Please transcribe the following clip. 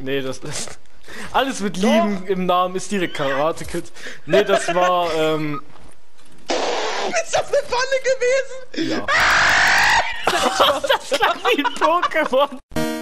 Nee, das ist... Alles mit Lieben im Namen ist direkt Karate Kid. Nee, das war, Ist das eine Falle gewesen? ja. Das klang wie ein Pokémon.